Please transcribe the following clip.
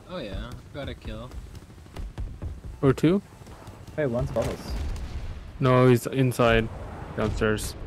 Oh yeah, got a kill. Or two? Wait, one's bubbles. No, he's inside, downstairs.